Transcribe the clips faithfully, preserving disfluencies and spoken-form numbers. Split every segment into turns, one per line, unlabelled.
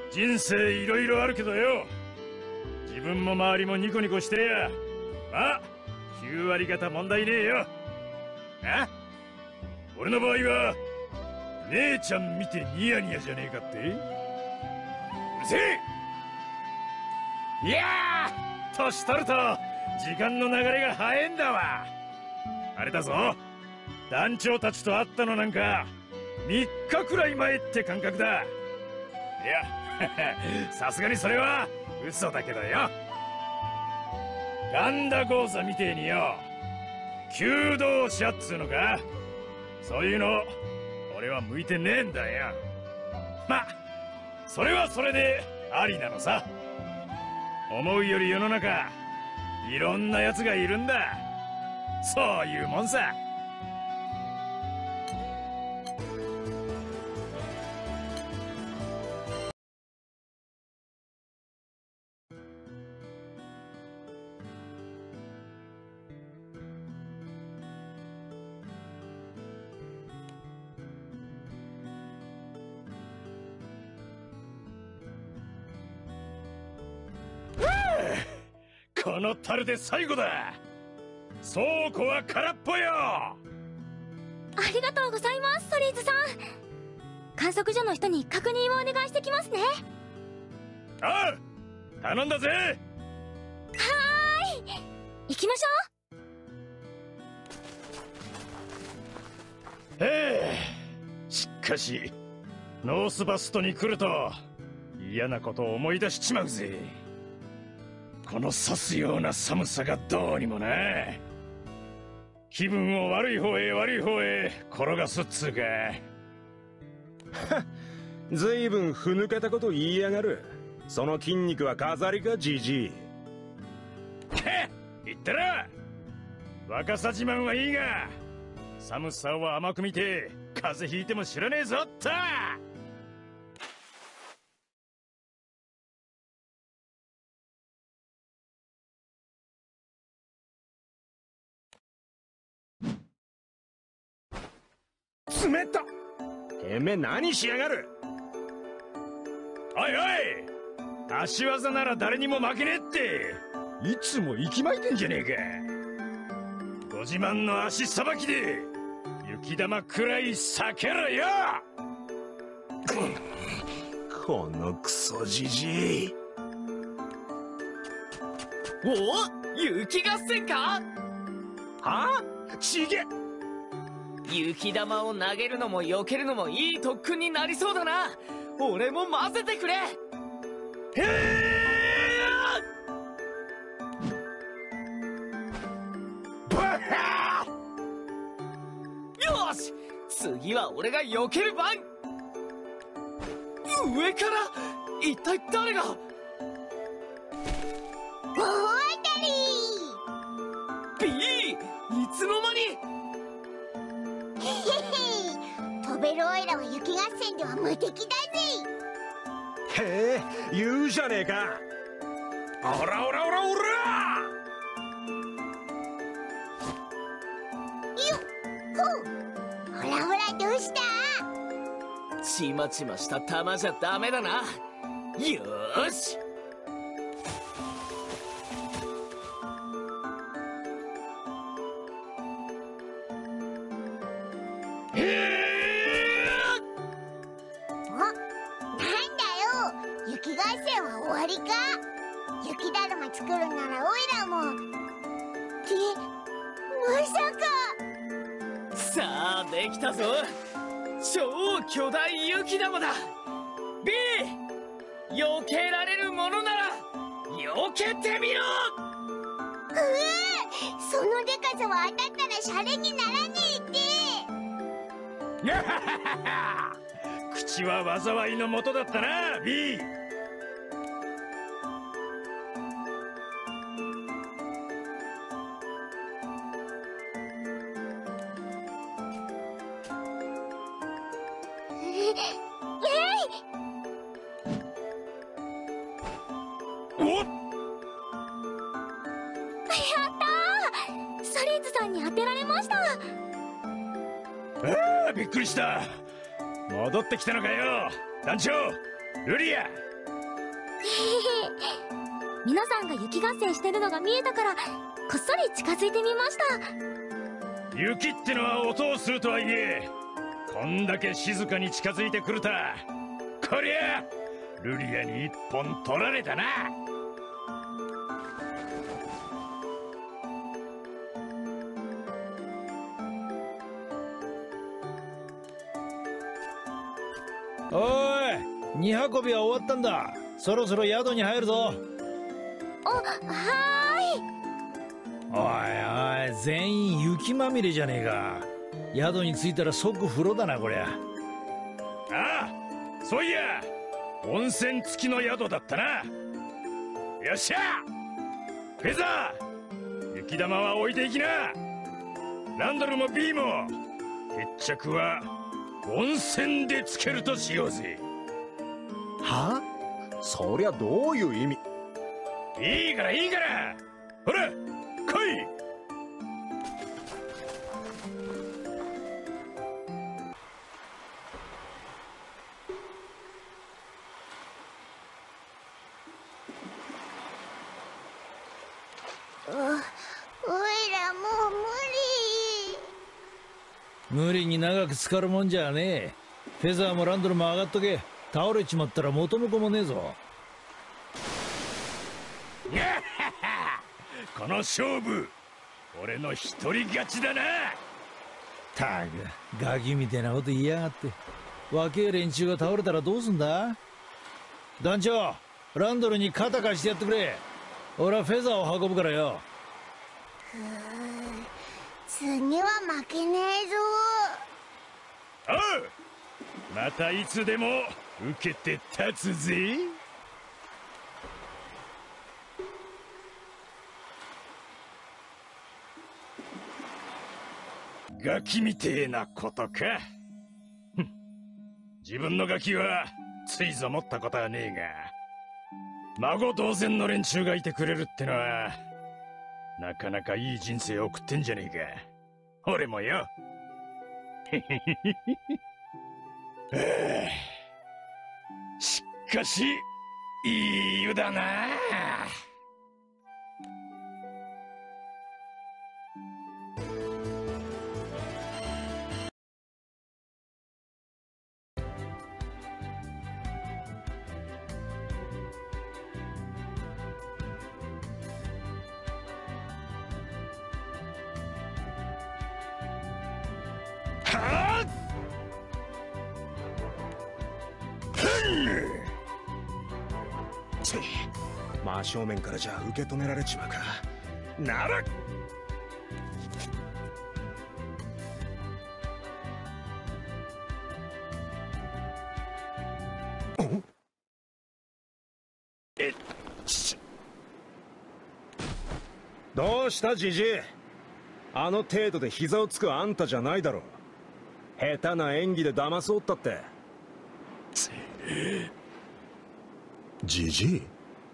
人生いろいろあるけどよ、自分も周りもニコニコしてりゃまあきゅう割方問題ねえよ。あ、俺の場合は姉ちゃん見てニヤニヤじゃねえかって。うるせえ。いやー、年取ると時間の流れが早いんだわ。あれだぞ、団長たちと会ったのなんかみっかくらい前って感覚だ。いやさすがにそれは嘘だけどよ。ガンダ講座みてえによ、求道者っつうのか、そういうの俺は向いてねえんだよ。まあそれはそれでありなのさ。思うより世の中いろんな奴がいるんだ。そういうもんさ。この樽で最後だ。倉庫は空っぽよ。
ありがとうございます、ソリーズさん。観測所の人に確認をお願いしてきますね。
ああ、頼んだぜ。
はーい、行きましょ
う。へえ、しかしノースバストに来ると嫌なことを思い出しちまうぜ。この刺すような寒さがどうにもな。気分を悪い方へ悪い方へ転がすっつうか。
ずいぶんふぬけたこと言いやがる。その筋肉は飾りか、じじい。
へっ、言ったら若さ自慢はいいが寒さを甘く見て風邪ひいても知らねえぞった。
冷たっ。てめえ何しやがる。
おいおい、足技なら誰にも負けねえっていつも息巻いてんじゃねえか。ご自慢の足さばきで雪玉くらい避けろよ。
このクソじじい。
おお、雪合戦か。
はあ、ちげ。
雪玉を投げるのも避けるのもいい特訓になりそうだな。俺も混ぜてくれ。へえ。よし、次は俺が避ける番。上から一体誰が。
大当たり。
B、 いつの間に。
へへへ、飛べるオイラは雪合戦では無敵だぜ。
へえ、言うじゃねえか。おらおらおらおら。
よっほう。ほらほら、どうした。
ちまちました玉じゃダメだな。よーし。
雪合戦は終わりか。雪だるま作るならオイラも。ってまさか。
さあできたぞ、超巨大雪玉だ。 B、 避けられるものなら避けてみろ。
うえ、そのでかさは当たったらシャレにならねえって。
口は災いの元だったな B。おっ、
やったー、ソリーズさんに当てられました。
ああ、びっくりした。戻ってきたのかよ団長。ルリア、
皆さんが雪合戦してるのが見えたからこっそり近づいてみました。
雪ってのは音をするとはいえ、こんだけ静かに近づいてくるたこりゃルリアに一本取られたな。
おい、荷運びは終わったんだ。そろそろ宿に入るぞ。
お、は
おいおい、全員雪まみれじゃねえか。宿に着いたら即風呂だなこりゃ。
ああ、そういや温泉付きの宿だったな。よっしゃフェザー、雪玉は置いていきな。ランドルも B も決着は温泉でつけるとしようぜ。
は？そりゃどういう意味？
いいからいいから、ほら来い。
う、おいらもう無理。
無理に長く浸かるもんじゃねえ。フェザーもランドルも上がっとけ。倒れちまったら元も子もねえぞ。
この勝負俺の一人勝ちだな。
たくガキみてえなこと言いやがって。若え連中が倒れたらどうすんだ。団長、ランドルに肩貸してやってくれ。俺はフェザーを運ぶからよ。
ふう、次は負けねえぞ。
おう、またいつでも受けて立つぜ。ガキみてえなことか。自分のガキはついぞ持ったことはねえが、孫同然の連中がいてくれるってのはなかなかいい人生を送ってんじゃねえか。俺もよ。しかしいい湯だな。
真正面からじゃ受け止められちまうか。ならえっちどうしたジジイ。あの程度で膝をつくあんたじゃないだろ。下手な演技で騙そうったってジジイ。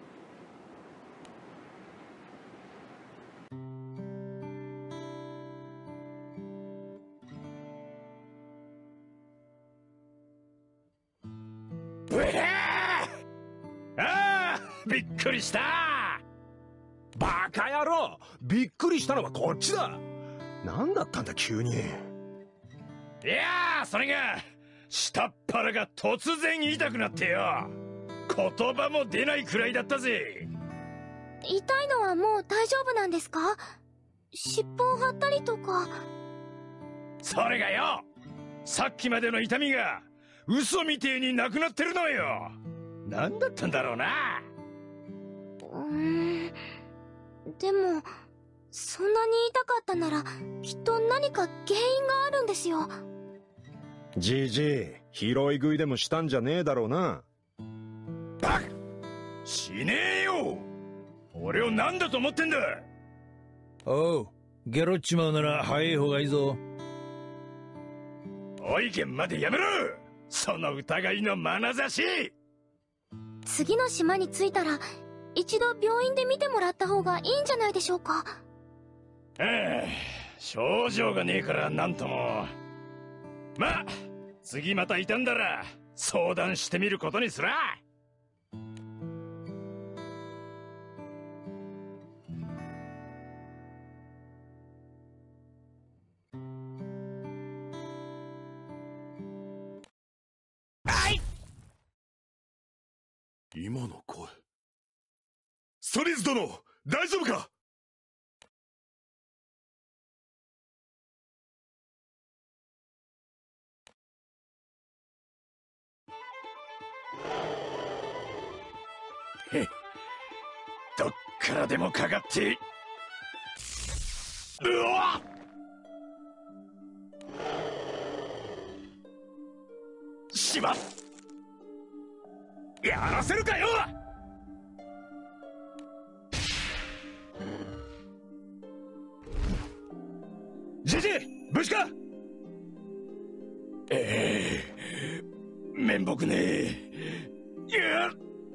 ああ、びっくりした。
バカ野郎、びっくりしたのはこっちだ。何だったんだ急に。
いやあ、それが下っ腹が突然痛くなってよ、言葉も出ないくらいだったぜ。
痛いのはもう大丈夫なんですか？尻尾を張ったりとか。
それがよ、さっきまでの痛みが嘘みてえになくなってるのよ。何だったんだろうな。
うーん、でもそんなに痛かったならきっと何か原因があるんですよ。
じじい、拾い食いでもしたんじゃねえだろうな。
バカ！しねえよ。俺を何だと思ってんだ。
おう、ゲロっちまうなら早い方がいいぞ。
おいけんまでやめろ、その疑いの眼差し。
次の島に着いたら一度病院で見てもらった方がいいんじゃないでしょうか。
ああ、症状がねえからなんとも。まあ次また痛んだら相談してみることにすら。
今の声。ストリーズ殿、大丈夫か？
へっ、どっからでもかかって。うわっ！しまっ！やらせるかよ！じじい、無事か？ええー、面目ねえ。いや、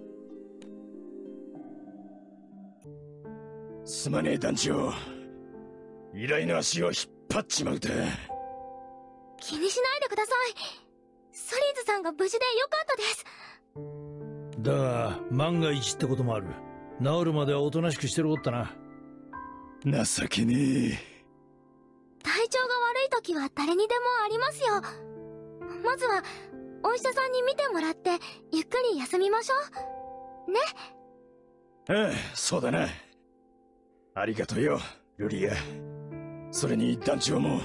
すまねえ団長、依頼の足を引っ張っちまうた。
気にしないでください。ソリーズさんが無事でよかったです。
だが万が一ってこともある。治るまではおとなしくしてるおったな。
情けねえ。
体調が悪い時は誰にでもありますよ。まずはお医者さんに診てもらってゆっくり休みましょうね。
ああ、そうだな。ありがとうよ、ルリア。それに団長も。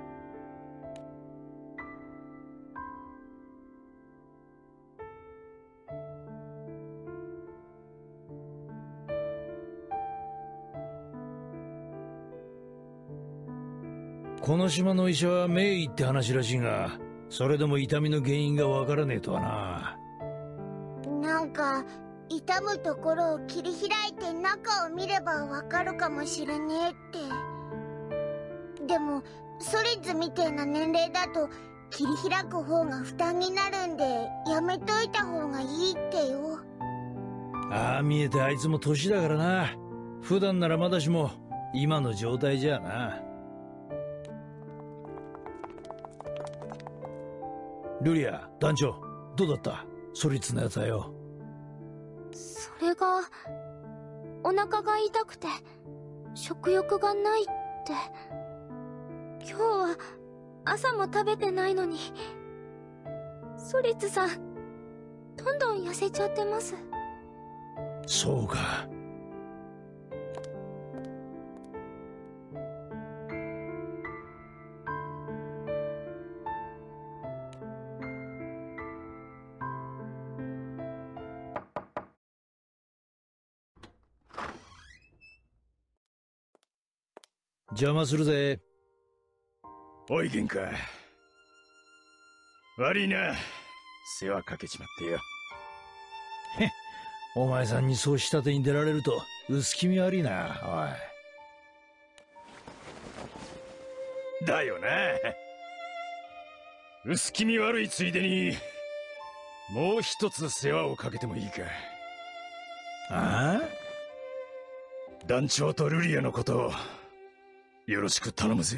この島の医者は名医って話らしいが、それでも痛みの原因がわからねえとはな。
なんか痛むところを切り開いて中を見ればわかるかもしれねえって。でもソリッズみてえな年齢だと切り開く方が負担になるんでやめといた方がいいってよ。
ああ見えてあいつも年だからな。普段ならまだしも今の状態じゃな。ルリア、団長、どうだった？ソリッツのやつはよ。
それがお腹が痛くて食欲がないって。今日は朝も食べてないのに。ソリッツさんどんどん痩せちゃってます。
そうか。邪魔するぜ。
おい玄か、悪いな、世話かけちまってよ。
へっ、お前さんにそう下手に出られると薄気味悪いな。
おいだよな。薄気味悪いついでにもう一つ世話をかけてもいいか？
ああ？
団長とルリアのことをよろしく頼むぜ。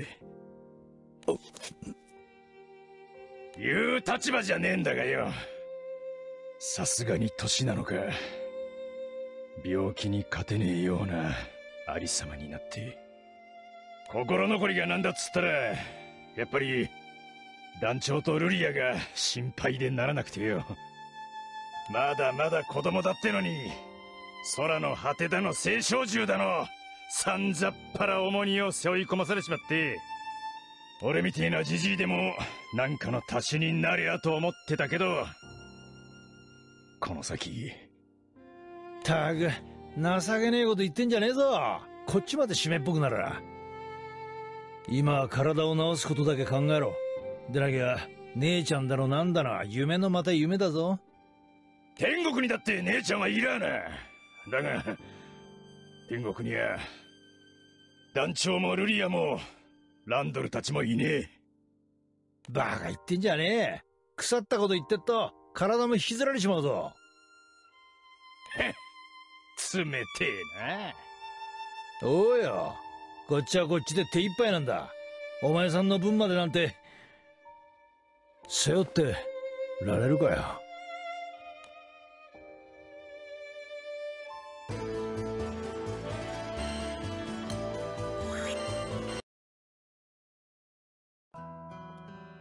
言う立場じゃねえんだがよ。さすがに年なのか、病気に勝てねえようなありさまになって、心残りがなんだっつったらやっぱり団長とルリアが心配でならなくてよ。まだまだ子供だってのに空の果てだの青少獣だのさんざっぱら重荷を背負い込まされちまって、俺みてえなじじいでもなんかの足しになりゃと思ってたけど、この先。
たく情けねえこと言ってんじゃねえぞ。こっちまで湿っぽくなる。今は体を治すことだけ考えろ。でなきゃ姉ちゃんだのなんだの夢のまた夢だぞ。
天国にだって姉ちゃんはいらな。だが天国には団長もルリアもランドルたちもいねえ。
バカ言ってんじゃねえ。腐ったこと言ってっと体も引きずられちまうぞ。
へっ、冷てえ
な。おうよ、こっちはこっちで手一杯なんだ。お前さんの分までなんて背負ってられるかよ。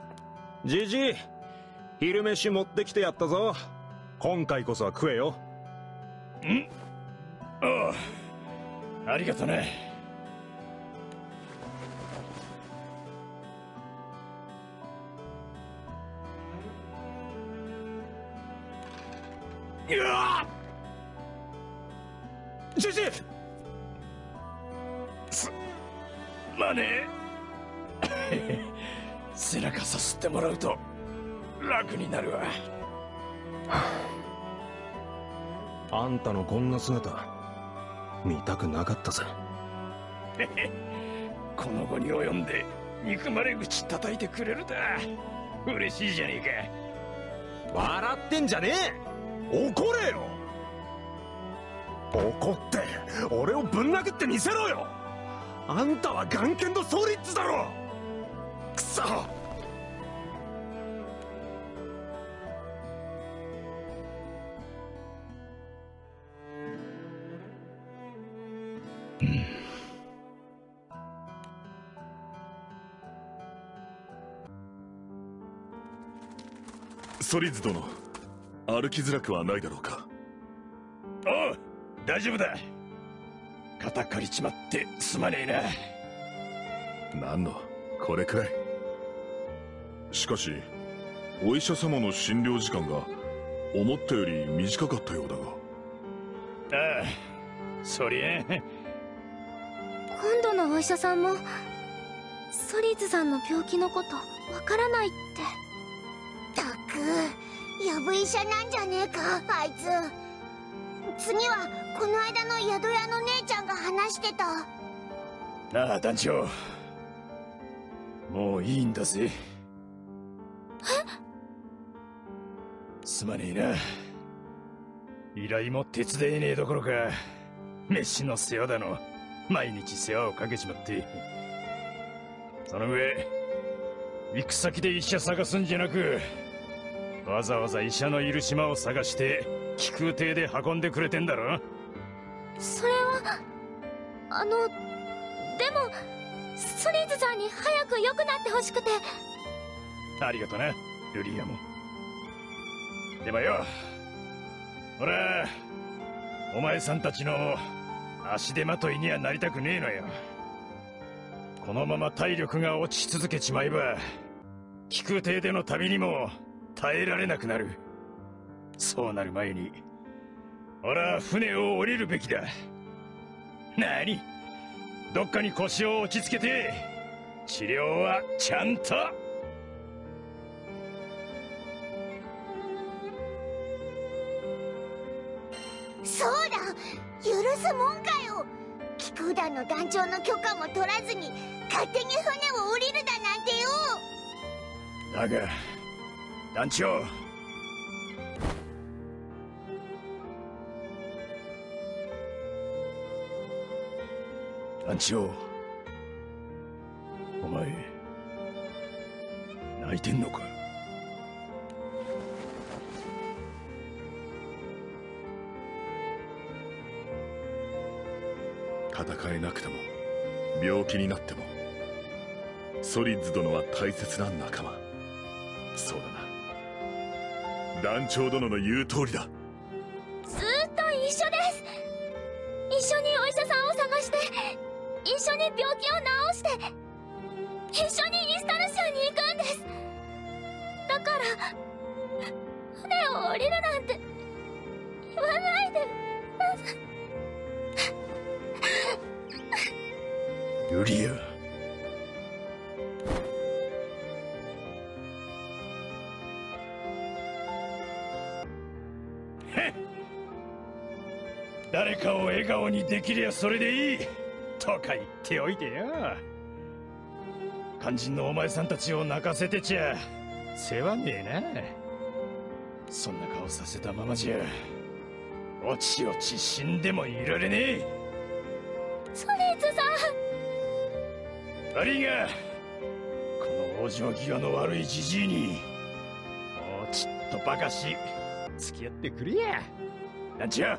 じじい、昼飯持ってきてやったぞ。今回こそは食えよ。
んああ、ありがとね。うわ
ジジイ
すまねえ背中さすってもらうと楽になるわ。
あんたのこんな姿見たくなかったぜ。
この後に及んで憎まれ口叩いてくれるだ。嬉しいじゃねえか。
笑ってんじゃねえ。怒れよ。怒って俺をぶん殴ってみせろよ。あんたは眼剣のソリッツだろ。くそ。
ソリッズ殿、歩きづらくはないだろうか。
おう、大丈夫だ。肩借りちまってすまねえ
なんのこれくらい。しかしお医者様の診療時間が思ったより短かったようだが。
な。ああ、そりゃ
今度のお医者さんもソリーズさんの病気のことわからないって。
たくやぶ医者なんじゃねえかあいつ。次はこの間の宿屋の姉ちゃんが話してた。
なあ団長、もういいんだぜ。すまねえな。依頼も手伝えねえどころか飯の世話だの毎日世話をかけちまって。その上行く先で医者探すんじゃなく、わざわざ医者のいる島を探して気空艇で運んでくれてんだろ。
それはあのでもソリーズさんに早く良くなってほしくて。
ありがとなルリアも。でもよ、ほらお前さんたちの足手まといにはなりたくねえのよ。このまま体力が落ち続けちまえば気空艇での旅にも耐えられなくなる。そうなる前に俺は船を降りるべきだ。なに、どっかに腰を落ち着けて治療はちゃんと。
そうだ、許すもんかよ。気空団の団長の許可も取らずに勝手に船を降りるだなんてよ。
だが団長、団長、お前泣いてんのか。
戦えなくても病気になってもソリッズ殿は大切な仲間。そうだな、団長殿の言う通りだ。
ずーっと一緒です。一緒にお医者さんを探して、一緒に病気を治して、一緒にイスタル州に行くんです。だから船を降りるなんて言わないで。
ルリア、誰かを笑顔にできりゃそれでいいとか言っておいてよ。肝心のお前さんたちを泣かせてちゃ世話ねえな。そんな顔させたままじゃおちおち死んでもいられねえ。
ソリーズさん、
悪いがこの往生際の悪いじじいにもうちっとばかし付き合ってくれや団長。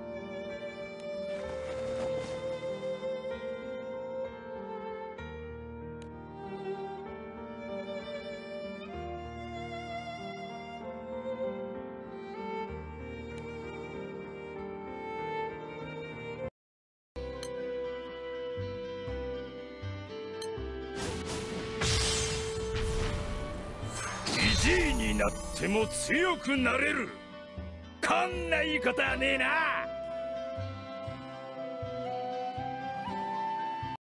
になっても強くなれる。こんないいことはねえな。